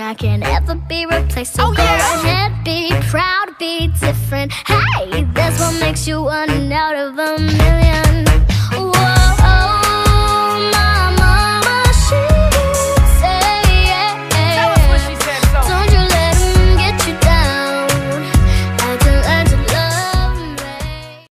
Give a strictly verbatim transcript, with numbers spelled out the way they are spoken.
I can't ever be replaced. So Oh, go yeah. ahead, be proud, be different. Hey, that's what makes you one out of a million.